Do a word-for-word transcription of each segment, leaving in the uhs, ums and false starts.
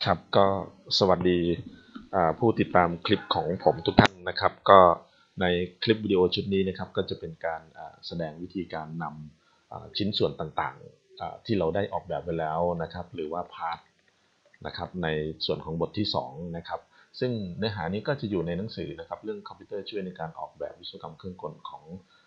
ครับก็สวัสดีผู้ติดตามคลิปของผมทุกท่านนะครับก็ในคลิปวิดีโอชุดนี้นะครับก็จะเป็นการแสดงวิธีการนำชิ้นส่วนต่างๆที่เราได้ออกแบบไว้แล้วนะครับหรือว่าพาร์ทนะครับในส่วนของบทที่สองนะครับซึ่งเนื้อหานี้ก็จะอยู่ในหนังสือนะครับเรื่องคอมพิวเตอร์ช่วยในการออกแบบวิศวกรรมเครื่องกลของ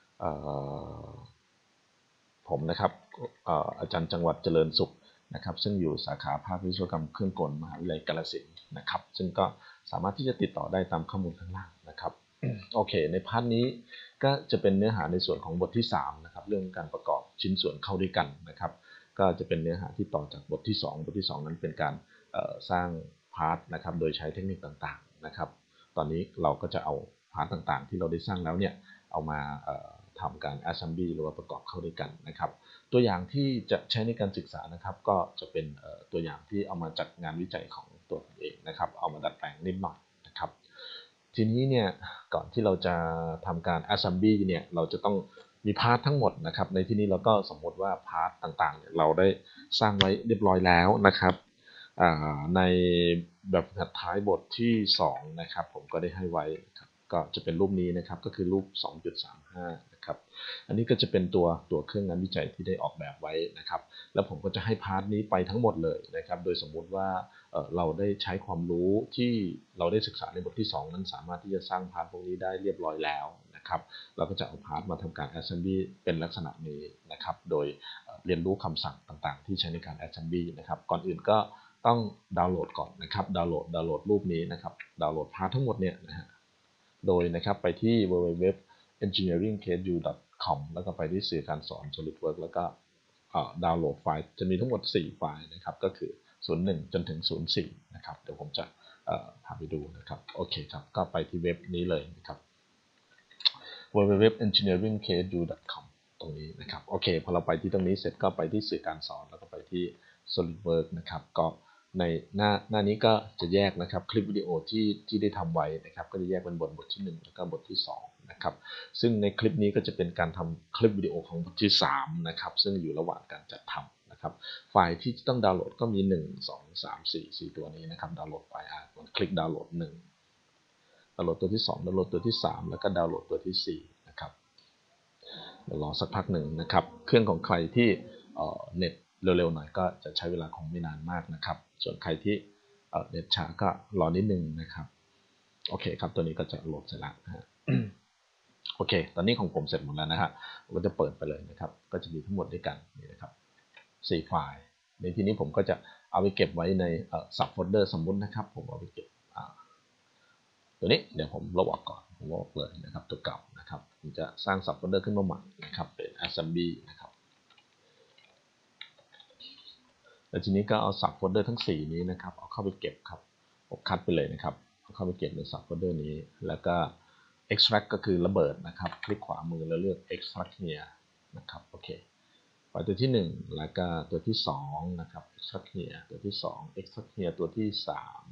ผมนะครับอาจารย์จังหวัดเจริญสุขนะครับซึ่งอยู่สาขาภาควิศวกรรมเครื่องกลมหาวิทยาลัยกาฬสินธุ์นะครับซึ่งก็สามารถที่จะติดต่อได้ตามข้อมูลข้างล่างนะครับโอเคในพาร์ทนี้ก็จะเป็นเนื้อหาในส่วนของบทที่สามนะครับเรื่องการประกอบชิ้นส่วนเข้าด้วยกันนะครับก็จะเป็นเนื้อหาที่ต่อจากบทที่สองบทที่สองนั้นเป็นการสร้างพาร์ทนะครับโดยใช้เทคนิคต่างๆนะครับตอนนี้เราก็จะเอาพาร์ทต่างๆที่เราได้สร้างแล้วเนี่ยเอามาทำการ assembly หรือว่าประกอบเข้าด้วยกันนะครับตัวอย่างที่จะใช้ในการศึกษานะครับก็จะเป็นตัวอย่างที่เอามาจากงานวิจัยของตัวผมเองนะครับเอามาดัดแปลงนิดหน่อยนะครับทีนี้เนี่ยก่อนที่เราจะทำการ assembly เนี่ยเราจะต้องมีพาร์ททั้งหมดนะครับในที่นี้เราก็สมมติว่าพาร์ทต่างๆเราได้สร้างไว้เรียบร้อยแล้วนะครับในแบบหัดท้ายบทที่สองนะครับผมก็ได้ให้ไว้ก็จะเป็นรูปนี้นะครับก็คือรูป สองจุดสามห้า นะครับอันนี้ก็จะเป็นตัวตัวเครื่องงานวิจัยที่ได้ออกแบบไว้นะครับแล้วผมก็จะให้พาร์ทนี้ไปทั้งหมดเลยนะครับโดยสมมุติว่าเราได้ใช้ความรู้ที่เราได้ศึกษาในบทที่สองนั้นสามารถที่จะสร้างพาร์ทพวกนี้ได้เรียบร้อยแล้วนะครับเราก็จะเอาพาร์ทมาทำการ assembly เป็นลักษณะนี้นะครับโดยเรียนรู้คำสั่งต่างๆที่ใช้ในการ assembly นะครับก่อนอื่นก็ต้องดาวน์โหลดก่อนนะครับดาวน์โหลดดาวน์โหลดรูปนี้นะครับดาวน์โหลดพาร์ททั้งหมดเนี่ยนะฮะโดยนะครับไปที่ ดับเบิลยู ดับเบิลยู ดับเบิลยู ดอท เอนจิเนียริ่งเคยู ดอท คอม แล้วก็ไปที่สื่อการสอน SolidWorks แล้วก็ดาวน์โหลดไฟล์จะมีทั้งหมดสี่ไฟล์นะครับก็คือศูนย์หนึ่งจนถึงศูนย์สี่นะครับเดี๋ยวผมจะพาไปดูนะครับโอเคครับก็ไปที่เว็บนี้เลยนะครับ ดับเบิลยู ดับเบิลยู ดับเบิลยู ดอท เอนจิเนียริ่งเคยู ดอท คอม ตรงนี้นะครับโอเคพอเราไปที่ตรงนี้เสร็จก็ไปที่สื่อการสอนแล้วก็ไปที่ SolidWorks นะครับก็ในหน้าหน้านี้ก็จะแยกนะครับคลิปวิดีโอที่ที่ได้ทำไว้นะครับก็จะแยกเป็นบทบทที่หนึ่งแล้วก็บทที่สองนะครับซึ่งในคลิปนี้ก็จะเป็นการทำคลิปวิดีโอของบทที่สามนะครับซึ่งอยู่ระหว่างการจัดทำนะครับไฟล์ที่ต้องดาวน์โหลดก็มีหนึ่ง สอง สาม สี่ สี่ตัวนี้นะครับดาวน์โหลดไฟล์อ่ะคลิกดาวน์โหลดหนึ่งดาวน์โหลดตัวที่สองดาวน์โหลดตัวที่สามแล้วก็ดาวน์โหลดตัวที่สี่นะครับเดี๋ยวรอสักพักหนึ่งนะครับเครื่องของใครที่เน็ตเร็วๆหน่อยก็จะใช้เวลาคงไม่นานมากนะครับส่วนใครที่เน็ตช้าก็รอนิดนึงนะครับโอเคครับตัวนี้ก็จะโหลดเสร็จแล้วนะฮะโอเคตอนนี้ของผมเสร็จหมดแล้วนะฮะผมก็จะเปิดไปเลยนะครับก็จะมีทั้งหมดด้วยกันนี่นะครับสี่ไฟล์ในที่นี้ผมก็จะเอาไปเก็บไว้ในซับโฟลเดอร์สมมุตินะครับผมเอาไปเก็บตัวนี้เดี๋ยวผมลบออกก่อนผมลบออกเลยนะครับตัวเก่านะครับผมจะสร้างซับโฟลเดอร์ขึ้นมาใหม่นะครับเป็น assembly นะครับแล้วทีนี้ก็เอาซับโฟลเดอร์ทั้งสี่นี้นะครับเอาเข้าไปเก็บครับผมคัดไปเลยนะครับเอาเข้าไปเก็บในซับโฟลเดอร์นี้แล้วก็ extract ก็คือระเบิดนะครับคลิกขวามือแล้วเลือก extract here นะครับโอเคไฟล์ตัวที่หนึ่งแล้วก็ตัวที่สองนะครับ extract here ตัวที่สอง extract here ตัวที่สาม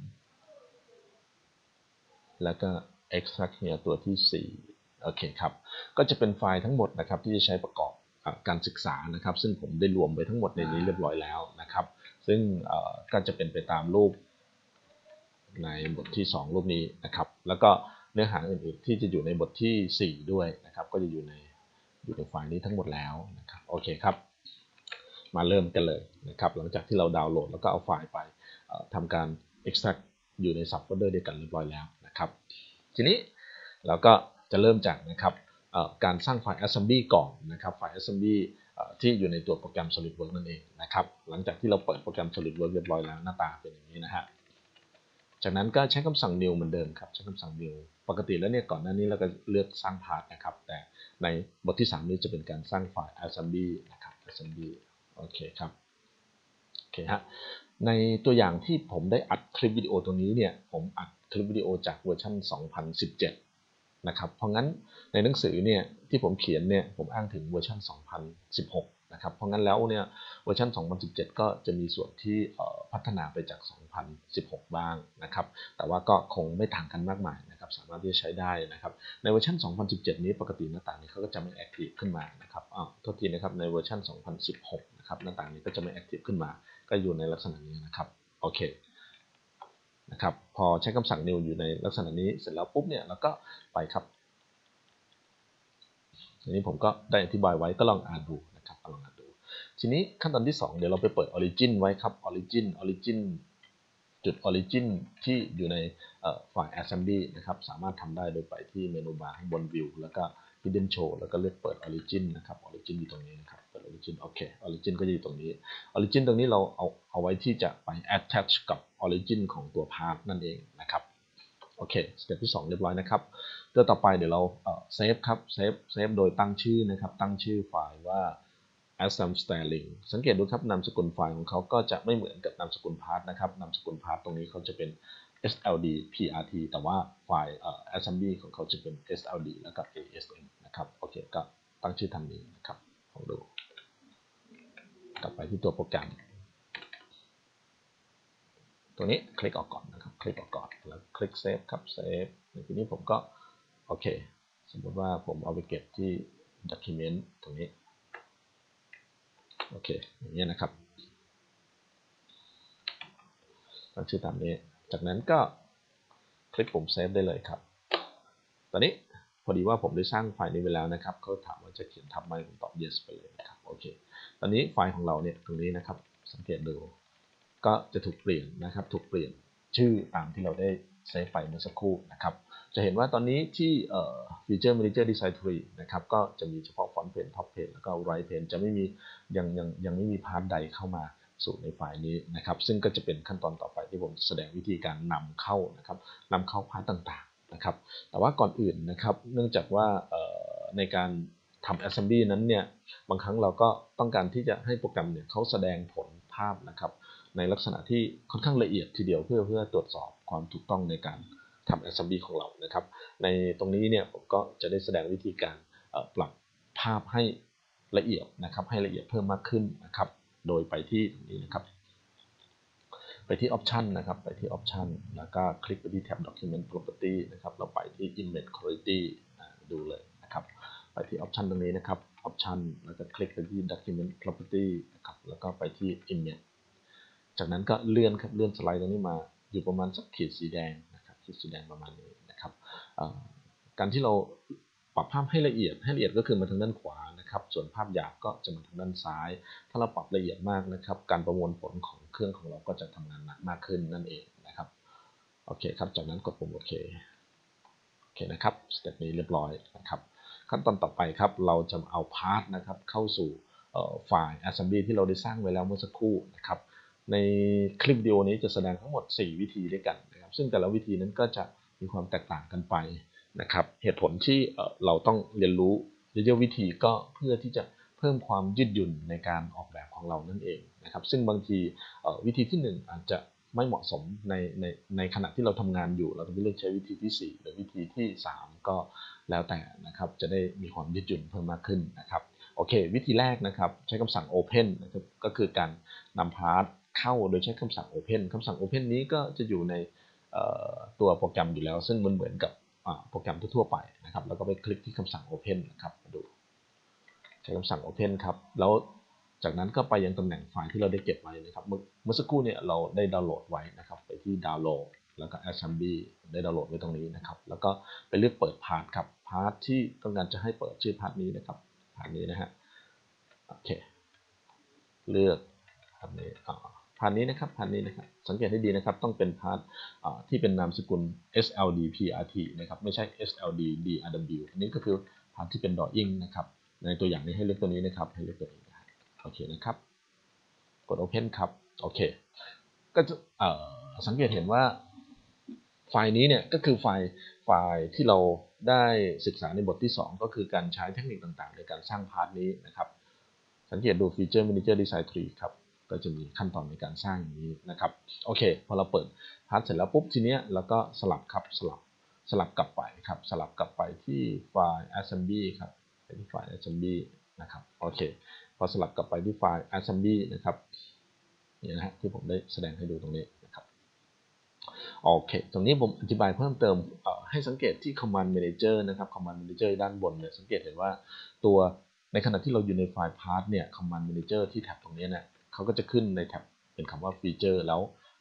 แล้วก็ extract here ตัวที่สี่โอเคครับก็จะเป็นไฟล์ทั้งหมดนะครับที่จะใช้ประกอบการศึกษานะครับซึ่งผมได้รวมไว้ทั้งหมดในนี้เรียบร้อยแล้วนะครับซึ่งก็จะเป็นไปตามรูปในบทที่สองรูปนี้นะครับแล้วก็เนื้อหาอื่นๆที่จะอยู่ในบทที่สี่ด้วยนะครับก็จะอยู่ในอยู่ในไฟล์นี้ทั้งหมดแล้วนะครับโอเคครับมาเริ่มกันเลยนะครับหลังจากที่เราดาวน์โหลดแล้วก็เอาไฟล์ไปทำการ extract อยู่ในซับโฟลเดอร์เดียวกันเรียบร้อยแล้วนะครับทีนี้เราก็จะเริ่มจากนะครับการสร้างไฟล์ assembly ก่อนนะครับไฟล์ assembly ที่อยู่ในตัวโปรแกรม SolidWorks นั่นเองนะครับหลังจากที่เราเปิดโปรแกรม SolidWorks เรียบร้อยแล้วหน้าตาเป็นอย่างนี้นะฮะจากนั้นก็ใช้คำสั่ง new เหมือนเดิมครับใช้คำสั่ง new ปกติแล้วเนี่ยก่อนหน้านี้เราก็เลือกสร้างพาร์ทนะครับแต่ในบทที่สามนี้จะเป็นการสร้างไฟล์ assembly นะครับ assembly โอเคครับโอเคฮะในตัวอย่างที่ผมได้อัดคลิปวิดีโอตรงนี้เนี่ยผมอัดคลิปวิดีโอจากเวอร์ชันสองพันสิบเจ็ดนะครับเพราะงั้นในหนังสือเนี่ยที่ผมเขียนเนี่ยผมอ้างถึงเวอร์ชันสองพันสิบหกนะครับเพราะงั้นแล้วเนี่ยเวอร์ชันสองพันสิบเจ็ดก็จะมีส่วนที่พัฒนาไปจากสองพันสิบหกบ้างนะครับแต่ว่าก็คงไม่ต่างกันมากมายนะครับสามารถที่จะใช้ได้นะครับในเวอร์ชันสองพันสิบเจ็ดนี้ปกติหน้าต่างนี้เขาก็จะไม่แอคทีฟขึ้นมานะครับอ้าวโทษทีนะครับในเวอร์ชันสองพันสิบหกนะครับหน้าต่างนี้ก็จะไม่แอคทีฟขึ้นมาก็อยู่ในลักษณะนี้นะครับโอเคนะครับพอใช้คำสั่ง new อยู่ในลักษณะนี้เสร็จแล้วปุ๊บเนี่ยเราก็ไปครับทีนี้ผมก็ได้อธิบายไว้ก็ลองอ่านดูนะครับลองอ่านดูทีนี้ขั้นตอนที่สองเดี๋ยวเราไปเปิด origin ไว้ครับ origin origin จุด origin ที่อยู่ในไฟล์ assembly นะครับสามารถทำได้โดยไปที่เมนูบาร์ข้างบน view แล้วก็ hidden show แล้วก็เลือกเปิด origin นะครับ origin อยู่ตรงนี้นะครับเปิด origin โอเค origin ก็จะอยู่ตรงนี้ origin ตรงนี้เราเอาเอาไว้ที่จะไป attach กับ origin ของตัว part นั่นเองนะครับโอเคสเต็ปที่สองเรียบร้อยนะครับตัวต่อไปเดี๋ยวเราเซฟครับเซฟเซฟโดยตั้งชื่อนะครับตั้งชื่อไฟล์ว่า assam sterling สังเกตดูครับนามสกุลไฟล์ของเขาก็จะไม่เหมือนกับนามสกุล part นะครับนามสกุล part ตรงนี้เขาจะเป็น เอส แอล ดี พี อาร์ ที แต่ว่าไฟล์ assembly ของเขาจะเป็น เอส แอล ดี แล้วก็ เอ เอส เอ็ม นะครับโอเคก็ตั้งชื่อทำนี้นะครับลองดูกลับไปที่ตัวโปรแกรมตัวนี้คลิกออกก่อนนะครับคลิกออกก่อนแล้วคลิกเซฟครับเซฟในที่นี้ผมก็โอเคสมมติว่าผมเอาไปเก็บที่ document ตรงนี้โอเคอย่างนี้นะครับตั้งชื่อตามนี้จากนั้นก็คลิกปุ่มเซฟได้เลยครับตอนนี้พอดีว่าผมได้สร้างไฟล์นี้ไว้แล้วนะครับเขาถามว่าจะเขียนทับไหมผมตอบ yes ไปเลยนะครับโอเคตอนนี้ไฟล์ของเราเนี่ยตรงนี้นะครับสังเกตดูก็จะถูกเปลี่ยนนะครับถูกเปลี่ยนชื่อตามที่เราได้เซฟไปเมื่อสักครู่นะครับจะเห็นว่าตอนนี้ที่ Feature Manager Design Tree นะครับก็จะมีเฉพาะ Front Page Top Page แล้วก็ Right Page จะไม่มียังยังยังไม่มีพาร์ทใดเข้ามาสู่ในไฟล์นี้นะครับซึ่งก็จะเป็นขั้นตอนต่อไปที่ผมแสดงวิธีการนำเข้านะครับนำเข้าพาร์ทต่างๆนะครับแต่ว่าก่อนอื่นนะครับเนื่องจากว่าในการทำ Assembly นั้นเนี่ยบางครั้งเราก็ต้องการที่จะให้โปรแกรมเนี่ยเขาแสดงผลภาพนะครับในลักษณะที่ค่อนข้างละเอียดทีเดียวเพื่อเพื่อตรวจสอบความถูกต้องในการทำ Assembly ของเรานะครับในตรงนี้เนี่ยผมก็จะได้แสดงวิธีการปรับภาพให้ละเอียดนะครับให้ละเอียดเพิ่มมากขึ้นนะครับโดยไปที่ตรงนี้นะครับไปที่ Option นะครับไปที่ Option แล้วก็คลิกไปที่แท็บ Document Property นะครับเราไปที่ Image Quality ดูเลยนะครับไปที่ Option ตรงนี้นะครับ Option แล้วก็คลิกไปที่ Document Property นะครับแล้วก็ไปที่ Image จากนั้นก็เลื่อนครับเลื่อนสไลด์ตรงนี้มาอยู่ประมาณสักขีดสีแดงนะครับขีดสีแดงประมาณนี้นะครับการที่เราปรับภาพให้ละเอียดให้ละเอียดก็คือมาทางด้านขวานะครับส่วนภาพหยาบก็จะมาทางด้านซ้ายถ้าเราปรับละเอียดมากนะครับการประมวลผลของเครื่องของเราก็จะทำงานหนักมากขึ้นนั่นเองนะครับโอเคครับจากนั้นกดปุ่มโอเคโอเคนะครับสเต็ปนี้เรียบร้อยนะครับขั้นตอนต่อไปครับเราจะเอาพาร์ทนะครับเข้าสู่ไฟล์ assembly ที่เราได้สร้างไว้แล้วเมื่อสักครู่นะครับในคลิปวิดีโอนี้จะแสดงทั้งหมดสี่วิธีด้วยกันนะครับซึ่งแต่ละวิธีนั้นก็จะมีความแตกต่างกันไปนะครับเหตุผลที่เราต้องเรียนรู้เยอะๆวิธีก็เพื่อที่จะเพิ่มความยืดหยุ่นในการออกแบบของเรานั่นเองนะครับซึ่งบางทีวิธีที่หนึ่งอาจจะไม่เหมาะสมในในในขณะที่เราทำงานอยู่เราต้องเลือกใช้วิธีที่สี่หรือวิธีที่สามก็แล้วแต่นะครับจะได้มีความยืดหยุ่นเพิ่มมากขึ้นนะครับโอเควิธีแรกนะครับใช้คำสั่ง Open นะครับก็คือการนำพาร์ทเข้าโดยใช้คำสั่ง Open คำสั่ง Open นี้ก็จะอยู่ในตัวโปรแกรมอยู่แล้วซึ่งมันเหมือนกับโปรแกรมทั่วไปนะครับแล้วก็ไปคลิกที่คำสั่ง Open นะครับมาดูใช้คำสั่ง Open ครับแล้วจากนั้นก็ไปยังตำแหน่งไฟล์ที่เราได้เก็บไว้นะครับเมื่อสักครู่เนี่ยเราได้ดาวน์โหลดไว้นะครับไปที่ดาวน์โหลดแล้วก็ Assembly ได้ดาวน์โหลดไว้ตรงนี้นะครับแล้วก็ไปเลือกเปิดพาร์ทครับพาร์ทที่ต้องการจะให้เปิดชื่อพาร์ทนี้นะครับพาร์ทนี้นะฮะโอเคเลือกพาร์ทนี้พาร์ทนี้นะครับพาร์ทนี้นะครับสังเกตให้ดีนะครับต้องเป็นพาร์ทที่เป็นนามสกุล เอส แอล ดี พี อาร์ ที นะครับไม่ใช่ เอส แอล ดี ดี อาร์ ดับเบิลยู อันนี้ก็คือพาร์ทที่เป็น drawing นะครับในตัวอย่างนี้ให้เลือกตัวนี้นะครับให้เลือกตัวนี้นะโอเคนะครับกด Open ครับโอเคก็จะสังเกตเห็นว่าไฟล์นี้เนี่ยก็คือไฟล์ไฟล์ที่เราได้ศึกษาในบทที่สองก็คือการใช้เทคนิคต่างๆในการสร้างพาร์ทนี้นะครับสังเกตดู Feature Manager Design Tree ครับก็จะมีขั้นตอนในการสร้างอย่างนี้นะครับโอเคพอเราเปิดพาร์ทเสร็จแล้วปุ๊บทีนี้เราก็สลับครับสลับสลับกลับไปครับสลับกลับไปที่ไฟล์ assembly ครับไปที่ไฟล์ assembly นะครับโอเคพอสลับกลับไปที่ไฟล์ assembly นะครับนี่นะฮะที่ผมได้แสดงให้ดูตรงนี้นะครับโอเคตรงนี้ผมอธิบายเพิ่มเติมให้สังเกตที่ Command Manager นะครับ Command Manager ด้านบนเนี่ยสังเกตเห็นว่าตัวในขณะที่เราอยู่ในไฟล์ Path เนี่ย Command Manager ที่แท็บตรงนี้เนี่ยเขาก็จะขึ้นในแท็บเป็นคำว่า Feature แล้ว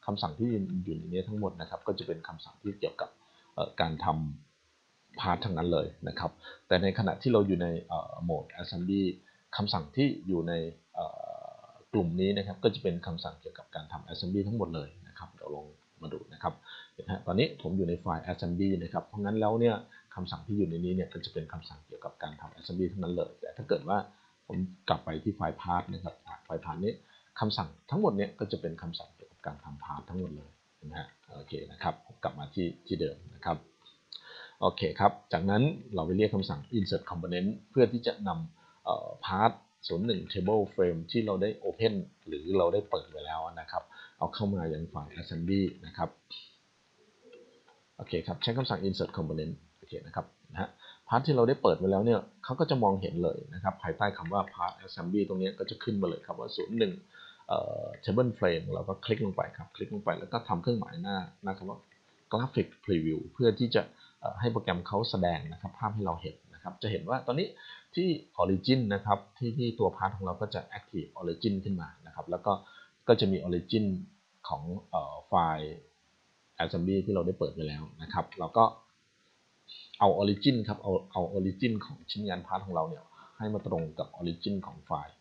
คำสั่งที่อยู่ในนี้ทั้งหมดนะครับก็จะเป็นคำสั่งที่เกี่ยวกับการทำพาร์ททั้งนั้นเลยนะครับแต่ในขณะที่เราอยู่ในโหมด assembly คำสั่งที่อยู่ในกลุ่มนี้นะครับก็จะเป็นคำสั่งเกี่ยวกับการทำ assembly ทั้งหมดเลยนะครับเราลองมาดูนะครับตอนนี้ผมอยู่ในไฟล์ assembly นะครับเพราะงั้นแล้วเนี่ยคำสั่งที่อยู่ในนี้เนี่ยก็จะเป็นคำสั่งเกี่ยวกับการทำ assembly ทั้งนั้นเลยแต่ถ้าเกิดว่าผมกลับไปที่ไฟล์ path นะครับไฟล์ path นี้คำสั่งทั้งหมดเนี่ยก็จะเป็นคำสั่งเกี่ยวกับการทำ path ทั้งหมดเลยนะฮะโอเคนะครับกลับมาที่ที่เดิมนะครับโอเคครับจากนั้นเราไปเรียกคำสั่ง insert component เพื่อที่จะนำ path ศูนย์หนึ่ง table frame ที่เราได้ open หรือเราได้เปิดไว้แล้วนะครับเอาเข้ามายังไฟล์ assembly นะครับโอเคครับใช้คำสั่ง insert component โอเคนะครับนะฮะพาร์ทที่เราได้เปิดไว้แล้วเนี่ยเขาก็จะมองเห็นเลยนะครับภายใต้คำว่า part assembly ตรงนี้ก็จะขึ้นมาเลยครับว่าศูนย์หนึ่งเอ่อ table frame เราก็คลิกลงไปครับคลิกลงไปแล้วก็ทำเครื่องหมายหน้าหน้าคำว่า graphic preview เพื่อที่จะให้โปรแกรมเขาแสดงนะครับภาพให้เราเห็นนะครับจะเห็นว่าตอนนี้ที่ origin นะครับที่ที่ตัวพาร์ทของเราก็จะ active origin ขึ้นมานะครับแล้วก็ก็จะมี origin ของเอ่อไฟล์ assembly ที่เราได้เปิดไปแล้วนะครับเราก็เอา origin ครับเอาเอา origin ของชิ้นงานพาร์ทของเราเนี่ยให้มาตรงกับ origin ของไฟล์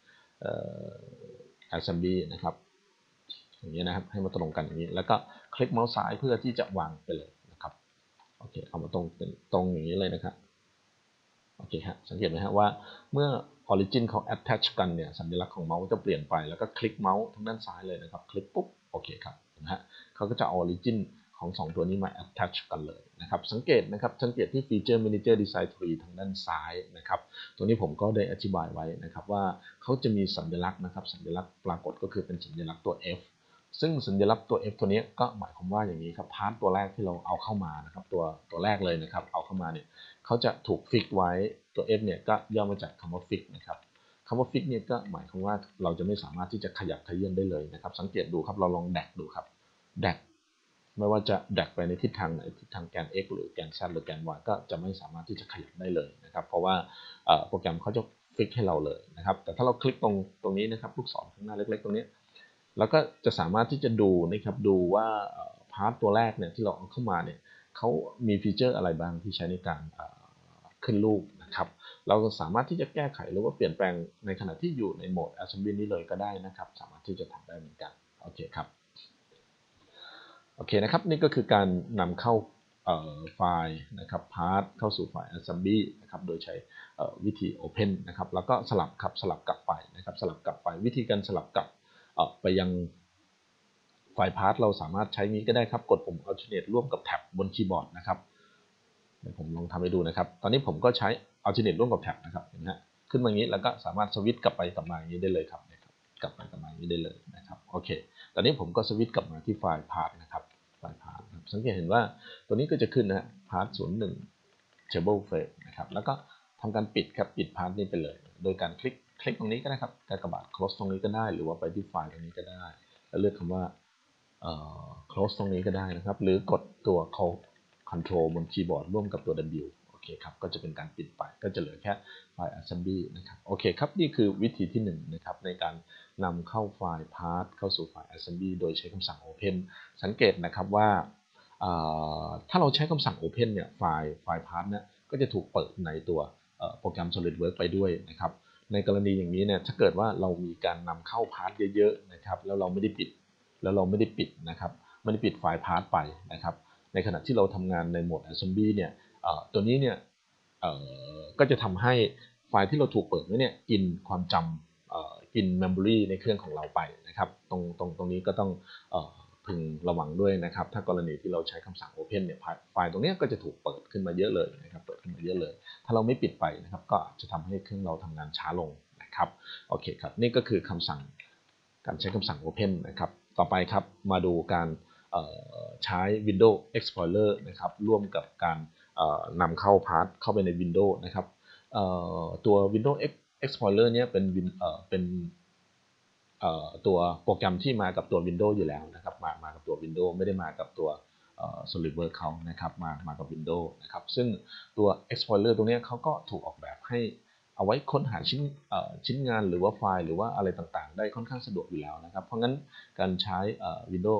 assembly นะครับอย่างนี้นะครับให้มาตรงกันอย่างนี้แล้วก็คลิกเมาส์ซ้ายเพื่อที่จะวางไปเลยนะครับโอเคเอามาตรงตรงอย่างนี้เลยนะครับโอเคฮะสังเกตไหมฮะว่าเมื่อ origin เขา attach กันเนี่ยสัญลักษณ์ของเมาส์จะเปลี่ยนไปแล้วก็คลิกเมาส์ทางด้านซ้ายเลยนะครับคลิกปุ๊บโอเคครับนะฮะเขาก็จะเอา origin ของสองตัวนี้มา attach กันเลยนะครับสังเกตนะครับสังเกตที่ feature manager design tree ทางด้านซ้ายนะครับตรงนี้ผมก็ได้อธิบายไว้นะครับว่าเขาจะมีสัญลักษณ์นะครับสัญลักษณ์ปรากฏก็คือเป็นสัญลักษณ์ตัว F ซึ่งสัญลักษณ์ตัว F ตัวนี้ก็หมายความว่าอย่างนี้ครับพาร์ทตัวแรกที่เราเอาเข้ามานะครับตัวตัวแรกเลยนะครับเอาเข้ามาเนี่ยเขาจะถูกฟิกไว้ตัว F เนี่ยก็ย่อมาจากคำว่าฟิกนะครับคำว่าฟิกเนี่ยก็หมายความว่าเราจะไม่สามารถที่จะขยับขยื่นได้เลยนะครับสังเกตดูครับเราลองแดกดูครับแดกไม่ว่าจะแดกไปในทิศทางไหนทิศทางแกน x หรือแกน z หรือแกน y ก็จะไม่สามารถที่จะขยับได้เลยนะครับเพราะว่าโปรแกรมเขาจะฟิกให้เราเลยนะครับแต่ถ้าเราคลิกตรงตรงนี้นะครับลูกศรข้างหน้าเล็กๆตรงนี้แล้วก็จะสามารถที่จะดูนะครับดูว่าพาร์ทตัวแรกเนี่ยที่เราเอาเข้ามาเนี่ยเขามีฟีเจอร์อะไรบ้างที่ใช้ในการขึ้นรูปนะครับเราสามารถที่จะแก้ไขหรือว่าเปลี่ยนแปลงในขณะที่อยู่ในโหมด assembly นี้เลยก็ได้นะครับสามารถที่จะทำได้เหมือนกันโอเคครับโอเคนะครับนี่ก็คือการนำเข้าไฟล์นะครับพาร์ทเข้าสู่ไฟล์ assembly นะครับโดยใช้วิธี open นะครับแล้วก็สลับครับสลับกลับไปนะครับสลับกลับไปวิธีการสลับกลับไปยังไฟล์พาร์ทเราสามารถใช้นี้ก็ได้ครับกดปุ่ม alternate ร่วมกับแท็บบนคีย์บอร์ดนะครับเดี๋ยวผมลองทำให้ดูนะครับตอนนี้ผมก็ใช้ alternate ร่วมกับแท็บนะครับเห็นไหมฮะขึ้นมาอย่างนี้แล้วก็สามารถสวิตช์กลับไปกลับมาอย่างนี้ได้เลยครับกลับไปกลับมาอย่างนี้ได้เลยนะครับโอเคตอนนี้ผมก็สวิตช์กลับมาที่ไฟล์พาร์ทนะครับไฟล์พาร์ทสังเกตเห็นว่าตัวนี้ก็จะขึ้นนะฮะพาร์ทศูนย์หนึ่ง table frame นะครับแล้วก็ทำการปิดครับปิดพาร์ทนี้ไปเลยโดยการคลิกคลิกตรงนี้ก็ได้ครับการกระบาด close ตรงนี้ก็ได้หรือว่าไปที่ไฟล์ตรงนี้ก็ได้แล้วเลือกคำว่า close ตรงนี้ก็ได้นะครับหรือกดตัว control บนคีย์บอร์ดร่วมกับตัว W โอเคครับก็จะเป็นการปิดไปก็จะเหลือแค่ไฟล์ assembly นะครับโอเคครับนี่คือวิธีที่หนึ่งนะครับในการนำเข้าไฟล์ path เข้าสู่ไฟล์ assembly โดยใช้คำสั่ง open สังเกตนะครับว่าถ้าเราใช้คำสั่ง open เนี่ยไฟล์ไฟล์ path เนี่ยก็จะถูกเปิดในตัวโปรแกรม SolidWorks ไปด้วยนะครับในกรณีอย่างนี้เนี่ยถ้าเกิดว่าเรามีการนำเข้า path เยอะๆนะครับแล้วเราไม่ได้ปิดแล้วเราไม่ได้ปิดนะครับไม่ได้ปิดไฟล์ path ไปนะครับในขณะที่เราทำงานในโหมด assembly เนี่ยตัวนี้เนี่ยก็จะทำให้ไฟล์ที่เราถูกเปิดไว้เนี่ยกินความจำกิน memory ในเครื่องของเราไปนะครับตรงตรงตรงนี้ก็ต้องพึงระวังด้วยนะครับถ้ากรณีที่เราใช้คำสั่ง open เนี่ยไฟล์ตรงนี้ก็จะถูกเปิดขึ้นมาเยอะเลยนะครับเปิดขึ้นมาเยอะเลยถ้าเราไม่ปิดไปนะครับก็จะทำให้เครื่องเราทำงานช้าลงนะครับโอเคครับนี่ก็คือคำสั่งการใช้คำสั่ง open นะครับต่อไปครับมาดูการใช้ Windows Explorer นะครับร่วมกับการนำเข้าพาร์ทเข้าไปใน Windows นะครับตัว Windows Explorer เนี่ยเป็นเป็นตัวโปรแกรมที่มากับตัว Windows อยู่แล้วนะครับมามากับตัว Windows ไม่ได้มากับตัว SolidWorks เขานะครับมามากับ Windows นะครับซึ่งตัว Explorer ตรงนี้เขาก็ถูกออกแบบให้เอาไว้ค้นหาชิ้นชิ้นงานหรือว่าไฟล์หรือว่าอะไรต่างๆได้ค่อนข้างสะดวกอยู่แล้วนะครับเพราะงั้นการใช้ Windows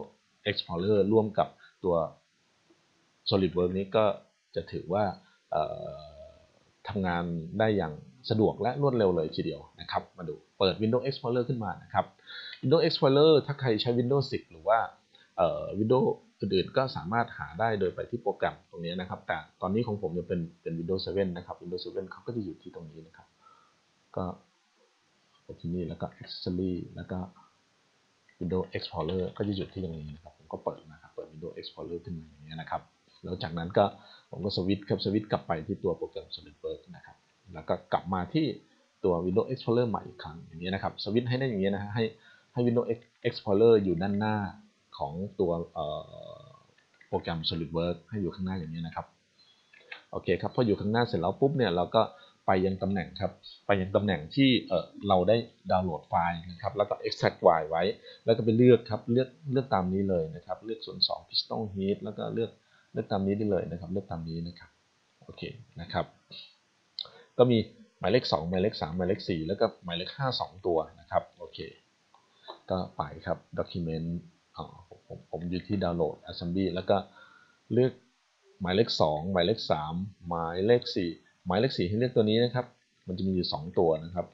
Explorer ร่วมกับตัว SolidWorks นี้ก็จะถือว่าทำงานได้อย่างสะดวกและรวดเร็วเลยทีเดียวนะครับมาดูเปิด Windows Explorer ขึ้นมานะครับ Windows Explorer ถ้าใครใช้ Windows สิบ หรือว่า Windows อื่นๆก็สามารถหาได้โดยไปที่โปรแกรมตรงนี้นะครับแต่ตอนนี้ของผมจะเป็นเป็น Windows เซเว่น นะครับ Windows เซเว่นเขาก็จะอยู่ที่ตรงนี้นะครับก็ไปที่นี่แล้วก็ Accessory แล้วก็ Windows Explorer ก็จะอยู่ที่ตรงนี้นะครับผมก็เปิดนะครับเปิด Windows Explorer ขึ้นมาอย่างนี้นะครับแล้วจากนั้นก็ผมก็สวิตช์ครับสวิตช์กลับไปที่ตัวโปรแกรม SolidWorks นะครับแล้วก็กลับมาที่ตัว Windows Explorer ใหม่อีกครั้งอย่างนี้นะครับสวิตช์ให้ได้อย่างนี้นะฮะให้ให้ Windows Explorer อยู่ด้านหน้าของตัวโปรแกรม SolidWorks ให้อยู่ข้างหน้าอย่างนี้นะครับโอเคครับพออยู่ข้างหน้าเสร็จแล้วปุ๊บเนี่ยเราก็ไปยังตำแหน่งครับไปยังตำแหน่งที่เออเราได้ดาวน์โหลดไฟล์นะครับแล้วก็ extract ไฟล์ไว้แล้วก็ไปเลือกครับเลือกเลือกตามนี้เลยนะครับเลือกส่วนสอง piston head แล้วก็เลือกเลือกตามนี้ได้เลยนะครับเลือกตามนี้นะครับโอเคนะครับก็มีหมายเลขสองหมายเลขสามหมายเลขสี่แล้วก็หมายเลขห้าสองตัวนะครับโอเคก็ไปครับ document อ๋อผมผมอยู่ที่ดาวน์โหลด assembly แล้วก็เลือกหมายเลขสองหมายเลขสามหมายเลขสี่หมายเลขสี่ให้เลือกตัวนี้นะครับมันจะมีอยู่สองตัวนะครับ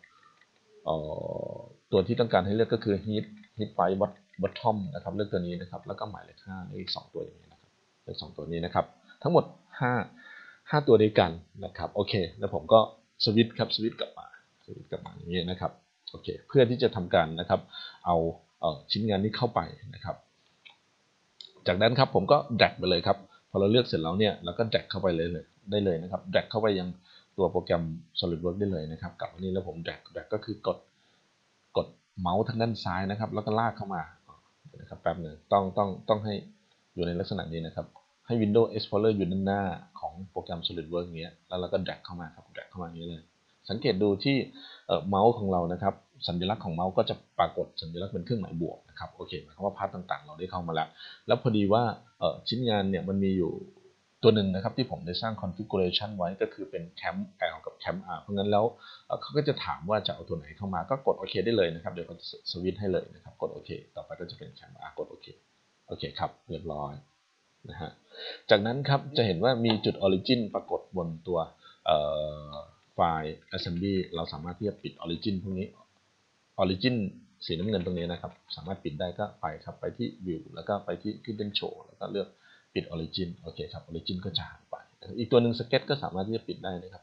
ตัวที่ต้องการให้เลือกก็คือ heat heat pipe bottom นะครับเลือกตัวนี้นะครับแล้วก็หมายเลขห้าอีกสองตัวอย่างนี้นะครับเลือกสองตัวนี้นะครับทั้งหมดห้า ห้าตัวด้วยกันนะครับโอเคแล้วผมก็สวิตช์ครับสวิตช์กลับมาสวิตช์กลับมาอย่างนี้นะครับโอเคเพื่อที่จะทำการนะครับเอาชิ้นงานนี้เข้าไปนะครับจากนั้นครับผมก็แดกไปเลยครับพอเราเลือกเสร็จแล้วเนี่ยเราก็แดกเข้าไปเลยได้เลยนะครับแดกเข้าไปยังตัวโปรแกรม SolidWorks ได้เลยนะครับกลับมานี่แล้วผมแดกแดกก็คือกดกดเมาส์ทางด้านซ้ายนะครับแล้วก็ลากเข้ามานะครับแป๊บนึงต้องต้องต้องให้อยู่ในลักษณะนี้นะครับให้ Windows Explorer อยู่ด้านหน้าของโปรแกรม SolidWorks อย่างเงี้ยแล้วเราก็ drag เข้ามาครับ drag เข้ามาอย่างนี้เลยสังเกตดูที่เมาส์ของเรานะครับสัญลักษณ์ของเมาส์ก็จะปรากฏสัญลักษณ์เป็นเครื่องหมายบวกนะครับโอเคหมายความว่าพาร์ทต่างๆเราได้เข้ามาแล้วแล้วพอดีว่าชิ้นงานเนี่ยมันมีอยู่ตัวหนึ่งนะครับที่ผมได้สร้าง configuration ไว้ก็คือเป็น Clamp L กับ Clamp R เพราะงั้นแล้วเขาก็จะถามว่าจะเอาตัวไหนเข้ามาก็กดโอเคได้เลยนะครับเดี๋ยวเขาจะสวิตช์ให้เลยนะครับกดโอเคต่อไปก็จะเป็น Clamp R กดโอเคโอเคครับเรียบร้อยนะฮะจากนั้นครับจะเห็นว่ามีจุด origin ปรากฏบนตัวไฟล์ assembly เราสามารถที่จะปิด origin พวกนี้ origin สีน้ำเงินตรงนี้นะครับสามารถปิดได้ก็ไปครับไปที่ view แล้วก็ไปที่ hidden show แล้วก็เลือกปิด origin โอเคครับ origin ก็จะหายไปอีกตัวหนึ่ง sketch ก็สามารถที่จะปิดได้นะครับ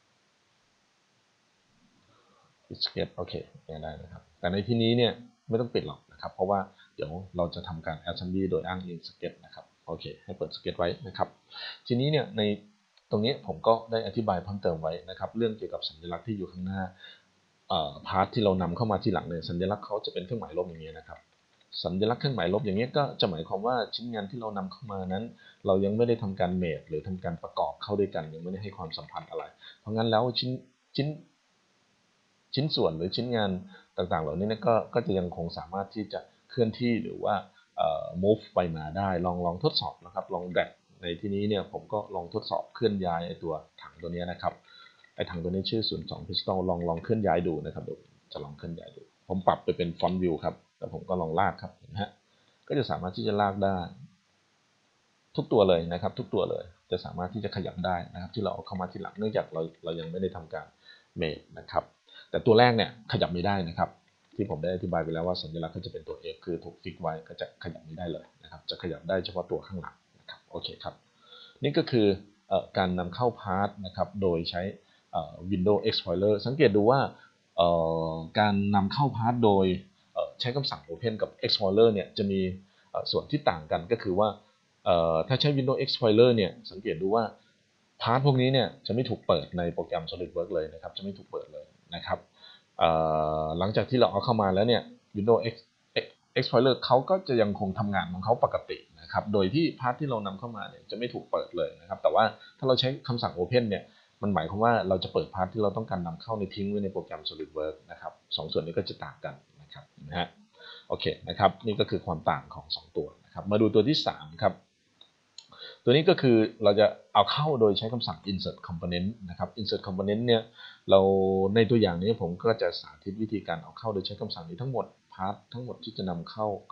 ปิด sketch โอเคได้นะครับแต่ในที่นี้เนี่ยไม่ต้องปิดหรอกนะครับเพราะว่าเดี๋ยวเราจะทำการ assembly โดยอ้างอิง sketch นะครับโอเคให้เปิด sketch ไว้นะครับทีนี้เนี่ยในตรงนี้ผมก็ได้อธิบายเพิ่มเติมไว้นะครับเรื่องเกี่ยวกับสัญลักษณ์ที่อยู่ข้างหน้าพาร์ทที่เรานำเข้ามาทีหลังเนี่ยสัญลักษณ์เขาจะเป็นเครื่องหมายลบอย่างนี้นะครับสัญลักษณ์เครื่องหมายลบอย่างนี้ก็จะหมายความว่าชิ้นงานที่เรานำเข้ามานั้นเรายังไม่ได้ทำการเมทหรือทำการประกอบเข้าด้วยกันยังไม่ได้ให้ความสัมพันธ์อะไรเพราะงั้นแล้วชิ้นชิ้นชิ้นส่วนหรือชิ้นงานต่างๆเหล่านี้ก็ก็จะยังคงสามารถที่จะเคลื่อนที่หรือว่า move ไปมาได้ลองลองทดสอบนะครับลองแดกในที่นี้เนี่ยผมก็ลองทดสอบเคลื่อนย้ายไอตัวถังตัวนี้นะครับไอถังตัวนี้ชื่อศูนย์สอง piston ลองลองเคลื่อนย้ายดูนะครับเดี๋ยวจะลองเคลื่อนย้ายดูผมปรับไปเป็น front view ครับแล้วผมก็ลองลากครับเห็นไหมฮะก็จะสามารถที่จะลากได้ทุกตัวเลยนะครับทุกตัวเลยจะสามารถที่จะขยับได้นะครับที่เราเอาเข้ามาทีหลังเนื่องจากเราเรายังไม่ได้ทำการเมทนะครับแต่ตัวแรกเนี่ยขยับไม่ได้นะครับที่ผมได้อธิบายไปแล้วว่าสัญลักษณ์ก็จะเป็นตัว F คือถูกฟิกไว้ก็จะขยับไม่ได้เลยนะครับจะขยับได้เฉพาะตัวข้างหลังนะครับโอเคครับนี่ก็คือการนำเข้าพาร์ทนะครับโดยใช้ Windows Explorer สังเกตดูว่าการนำเข้าพาร์ทโดยใช้คำสั่ง Open กับ Explorer เนี่ยจะมีส่วนที่ต่างกันก็คือว่าถ้าใช้ Windows Explorer เนี่ยสังเกตดูว่าพาร์ทพวกนี้เนี่ยจะไม่ถูกเปิดในโปรแกรม SolidWorks เลยนะครับจะไม่ถูกเปิดเลยนะครับหลังจากที่เราเอาเข้ามาแล้วเนี่ย Windows Explorer เขาก็จะยังคงทำงานของเขาปกตินะครับโดยที่พาร์ทที่เรานำเข้ามาเนี่ยจะไม่ถูกเปิดเลยนะครับแต่ว่าถ้าเราใช้คำสั่ง Open เนี่ยมันหมายความว่าเราจะเปิดพาร์ทที่เราต้องการนำเข้าในทิ้งไว้ในโปรแกรม SolidWorks นะครับสองส่วนนี้ก็จะต่างกันนะครับนะฮะโอเคนะครับนี่ก็คือความต่างของสองตัวนะครับมาดูตัวที่สามครับตัวนี้ก็คือเราจะเอาเข้าโดยใช้คำสั่ง insert component นะครับ insert component เนี่ยเราในตัวอย่างนี้ผมก็จะสาธิตวิธีการเอาเข้าโดยใช้คำสั่งนี้ทั้งหมดพาร์ททั้งหมดที่จะนำเข้าก็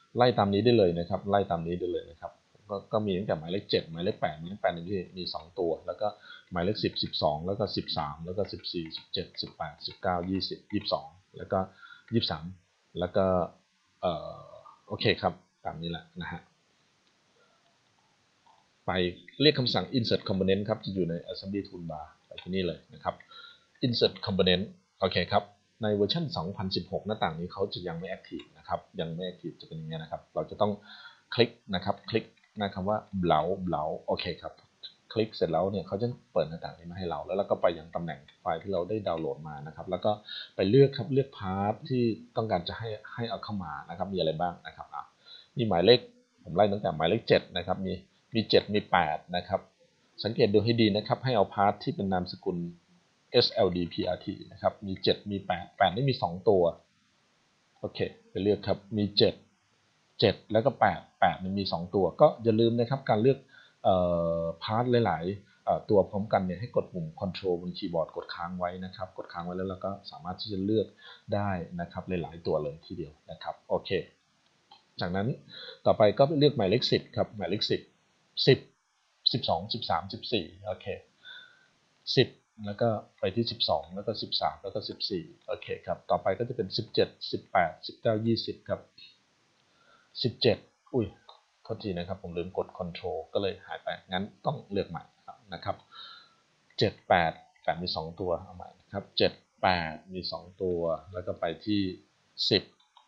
ไล่ตามนี้ได้เลยนะครับไล่ตามนี้ได้เลยนะครับก็ก็มีตั้งแต่หมายเลขเจ็ดหมายเลขแปดหมายเลขแปดนี่มีสองตัวแล้วก็หมายเลขสิบ สิบสองแล้วก็สิบสามแล้วก็สิบสี่ สิบเจ็ด สิบแปด สิบเก้า ยี่สิบ ยี่สิบสองแล้วก็ยี่สิบสามแล้วก็เอ่อโอเคครับตามนี้แหละนะฮะไปเรียกคำสั่ง insert component ครับจะอยู่ใน assembly toolbar ไปที่นี่เลยนะครับ insert component โอเคครับในเวอร์ชันสองพันสิบหกหน้าต่างนี้เขาจะยังไม่ active นะครับยังไม่ active จะเป็นอย่างนี้นะครับเราจะต้องคลิกนะครับคลิกนะคำว่าเบลาเบลาโอเคครับคลิกเสร็จแล้วเนี่ยเขาจะเปิดหน้าต่างนี้มาให้เราแล้วเราก็ไปยังตำแหน่งไฟล์ที่เราได้ดาวน์โหลดมานะครับแล้วก็ไปเลือกครับเลือกพาร์ทที่ต้องการจะให้ให้เอาเข้ามานะครับมีอะไรบ้างนะครับอ่ะมีหมายเลขผมไล่ตั้งแต่หมายเลขเจ็ดนะครับมีมีเจ็ดมีแปดนะครับสังเกตดูให้ดีนะครับให้เอาพาร์ทที่เป็นนามสกุล เอส แอล ดี พี อาร์ ที นะครับมีเจ็ดมีแปด แปดนี่มีสองตัวโอเคไปเลือกครับมีเจ็ด เจ็ดแล้วก็แปด แปดมันมีสองตัวก็อย่าลืมนะครับการเลือกเอ่อพาร์ทหลายๆตัวพร้อมกันเนี่ยให้กดปุ่ม Control บนคีย์บอร์ดกดค้างไว้นะครับกดค้างไว้แล้วเราก็สามารถที่จะเลือกได้นะครับหลายๆตัวเลยทีเดียวนะครับโอเคจากนั้นต่อไปก็เลือกหมายเลขสิบครับหมายเลขสิบ สิบ สิบสอง สิบสาม สิบสี่โอเคสิบแล้วก็ไปที่สิบสองแล้วก็สิบสามแล้วก็สิบสี่โอเคครับต่อไปก็จะเป็นสิบเจ็ด สิบแปด สิบเก้า ยี่สิบครับสิบเจ็ดอุ้ยโทษทีนะครับผมลืมกด Control ก็เลยหายไปงั้นต้องเลือกใหม่นะครับเจ็ด แปด แปดมีสองตัวเอาใหม่นะครับเจ็ด แปดมีสองตัวแล้วก็ไปที่สิบ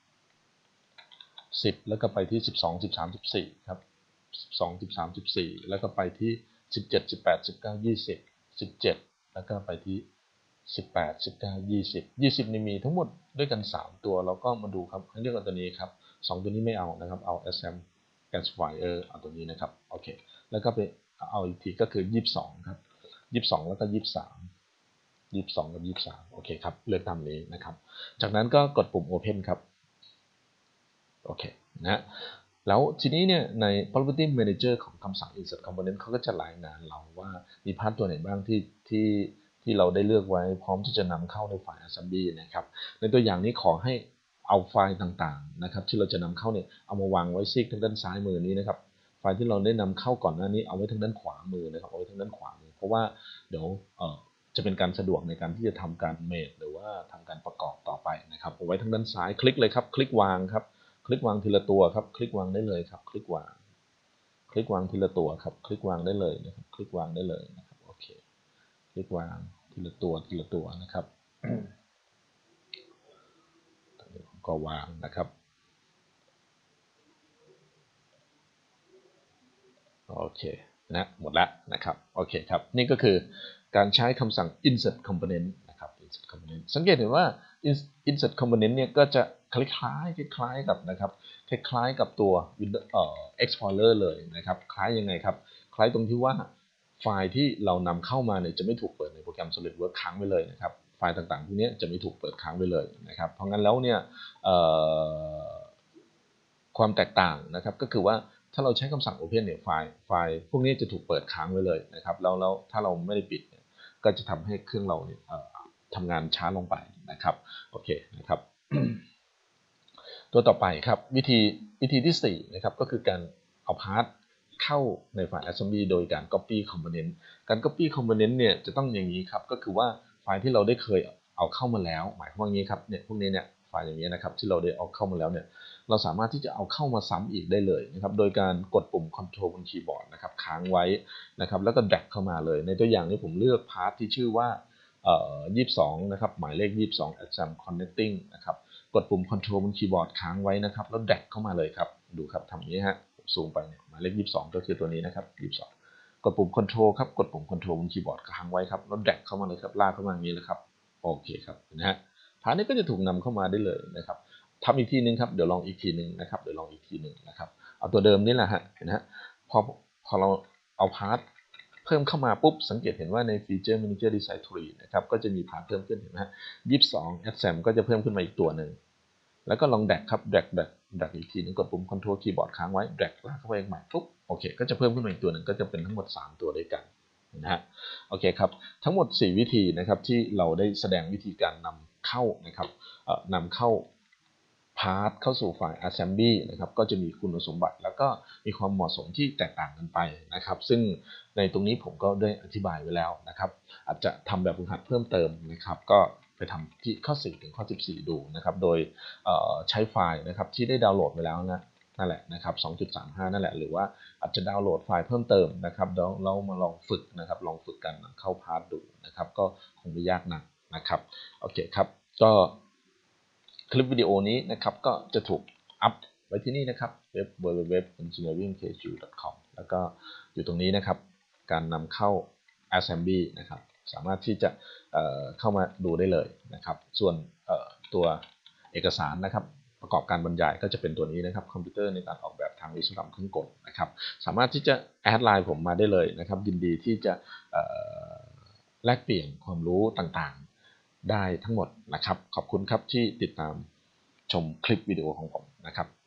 สิบแล้วก็ไปที่สิบสอง สิบสาม สิบสี่ครับสิบสอง สิบสาม สิบสี่แล้วก็ไปที่สิบเจ็ด สิบแปด สิบเก้า ยี่สิบ สิบเจ็ดแล้วก็ไปที่สิบแปด สิบเก้า ยี่สิบ ยี่สิบนี่มีทั้งหมดด้วยกันสามตัวเราก็มาดูครับให้เลือกเอาตัวนี้ครับสองตัวนี้ไม่เอานะครับเอา เอส เอ็ม Classifier เอาตัวนี้นะครับโอเคแล้วก็ไปเอาอีกทีก็คือยี่สิบสองครับยี่สิบสองแล้วก็ยี่สิบสาม ยี่สิบสองกับยี่สิบสามโอเคครับเลือกตามนี้นะครับจากนั้นก็กดปุ่ม Open ครับโอเคนะแล้วทีนี้เนี่ยใน property manager ของคำสั่ง insert component เขาก็จะรายงานเราว่ามีพาร์ทตัวไหนบ้างที่ที่ที่เราได้เลือกไว้พร้อมที่จะนำเข้าในไฟล์ assembly นะครับในตัวอย่างนี้ขอให้เอาไฟล์ต่างๆนะครับที่เราจะนำเข้าเนี่ยเอามาวางไว้ซีกทางด้านซ้ายมือนี้นะครับไฟล์ที่เราได้นำเข้าก่อนหน้านี้เอาไว้ทางด้านขวามือนะครับเอาไว้ทางด้านขวามือเพราะว่าเดี๋ยวเอ่อจะเป็นการสะดวกในการที่จะทำการเมดหรือว่าทำการประกอบต่อไปนะครับเอาไว้ทางด้านซ้ายคลิกเลยครับคลิกวางครับคลิกวางทีละตัวครับคลิกวางได้เลยครับคลิกวางคลิกวางทีละตัวครับคลิกวางได้เลยนะครับคลิกวางได้เลยนะครับโอเคคลิกวางทีละตัวทีละตัวนะครับก็วางนะครับโอเคนะหมดแล้วนะครับโอเคครับนี่ก็คือการใช้คำสั่ง insert component นะครับ insert component สังเกตเห็นว่า insert component เนี่ยก็จะคล้ายๆคล้ายๆกับนะครับคล้ายๆกับตัว Windows เอ่อ Explorer เลยนะครับคล้ายยังไงครับคล้ายตรงที่ว่าไฟล์ที่เรานำเข้ามาเนี่ยจะไม่ถูกเปิดในโปรแกรม SolidWorks ค้างไว้เลยนะครับไฟล์ต่างๆพวกนี้จะไม่ถูกเปิดค้างไว้เลยนะครับเพราะงั้นแล้วเนี่ยความแตกต่างนะครับก็คือว่าถ้าเราใช้คำสั่ง Open เนี่ยไฟล์ไฟล์พวกนี้จะถูกเปิดค้างไว้เลยนะครับแล้วแล้วถ้าเราไม่ได้ปิดเนี่ยก็จะทำให้เครื่องเราเนี่ยทำงานช้าลงไปนะครับโอเคนะครับตัวต่อไปครับวิธีวิธีที่สี่นะครับก็คือการเอาพาร์ทเข้าในไฟล์ assembly โดยการ copy component การ copy component เนี่ยจะต้องอย่างนี้ครับก็คือว่าไฟล์ที่เราได้เคยเอาเข้ามาแล้วหมายความว่างี้ครับเนี่ยพวกนี้เนี่ยไฟล์อย่างนี้นะครับที่เราได้เอาเข้ามาแล้วเนี่ยเราสามารถที่จะเอาเข้ามาซ้ำอีกได้เลยนะครับโดยการกดปุ่ม Control บนคีย์บอร์ดนะครับค้างไว้นะครับแล้วก็ drag เข้ามาเลยในตัวอย่างนี้ผมเลือกพาร์ทที่ชื่อว่าเอ่อยี่สิบสองนะครับหมายเลขยี่สิบสอง exam connecting นะครับกดปุ่ม Control บนคีย์บอร์ดค้างไว้นะครับแล้ว drag เข้ามาเลยครับดูครับทำอย่างนี้ฮะซูมไปเนี่ยหมายเลขยี่สิบสองก็คือตัวนี้นะครับยี่สิบสองกดปุ่ม Control ครับกดปุ่ม Control บนคีย์บอร์ดค้างไว้ครับแล้ว drag เข้ามาเลยครับลากเข้ามาอย่างนี้เลยครับโอเคครับนะฮะพาร์ทนี้ก็จะถูกนำเข้ามาได้เลยนะครับทำอีกทีนึงครับเดี๋ยวลองอีกทีนึงนะครับเดี๋ยวลองอีกทีนึงนะครับเอาตัวเดิมนี่แหละฮะเห็นไหมฮะพอพอเราเอาพาร์ทเพิ่มเข้ามาปุ๊บสังเกตเห็นว่าใน Feature Manager Design Tree นะครับก็จะมีพาร์ทเพิ่มขึ้นเห็นไหมฮะยี่สิบสอง exam ก็จะเพิ่มขึ้นมาอีกตัวหนึ่งแล้วก็ลองแดกครับแดกแดกแดกอีกทีนึงกดปุ่ม Control คีย์บอร์ดค้างไว้แดกลากเข้าไปใหม่ปุ๊บโอเคก็จะเพิ่มขึ้นมาอีกตัวหนึ่งก็จะเป็นทั้งหมดสามตัวด้วยกันนะฮะโอเคครับทั้งหมดสี่วิธีนะครับที่เราได้แสดงวิธีการนำเข้านะครับนำเข้าพาสเข้าสู่ไฟล์ assembly นะครับก็จะมีคุณสมบัติแล้วก็มีความเหมาะสมที่แตกต่างกันไปนะครับซึ่งในตรงนี้ผมก็ได้อธิบายไว้แล้วนะครับอาจจะทำแบบฝึกหัดเพิ่มเติมนะครับก็ไปทำที่ข้อสี่ถึงข้อสิบสี่ดูนะครับโดยใช้ไฟล์นะครับที่ได้ดาวน์โหลดไปแล้วนะนั่นแหละนะครับ สองจุดสามห้า นั่นแหละหรือว่าอาจจะดาวน์โหลดไฟล์เพิ่มเติมนะครับแล้วเรามาลองฝึกนะครับลองฝึกกันเข้าพาร์ทดูนะครับก็คงไม่ยากนักนะครับโอเคครับก็คลิปวิดีโอนี้นะครับก็จะถูกอัพไว้ที่นี่นะครับเว็บ ดับเบิลยู ดับเบิลยู ดับเบิลยู ดอท เอนจิเนียริ่งเค จู ดอท คอม แล้วก็อยู่ตรงนี้นะครับการนำเข้า assembly นะครับสามารถที่จะเเข้ามาดูได้เลยนะครับส่วนตัวเอกสารนะครับประกอบการบรรยายก็จะเป็นตัวนี้นะครับคอมพิวเตอร์ในการออกแบบทางวิศวกรรมเครื่องกลนะครับสามารถที่จะแอดไลน์ผมมาได้เลยนะครับยินดีที่จะแลกเปลี่ยนความรู้ต่างๆได้ทั้งหมดนะครับขอบคุณครับที่ติดตามชมคลิปวิดีโอของผมนะครับ